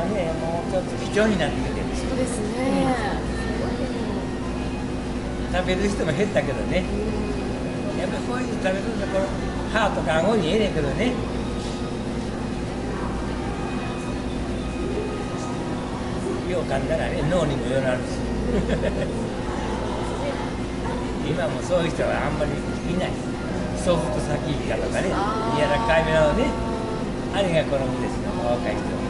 ね、もうちょっと貴重になってきてる。 そうですね。 食べる人も減ったけどね。やっぱこういうの食べるところ歯とか顎にええねんけどね。よう噛んだらね、脳にもよなるし。今もそういう人はあんまりいない。ソフトサキイカとかね、柔らかいめなのね。あれが好みですよ、若い人は。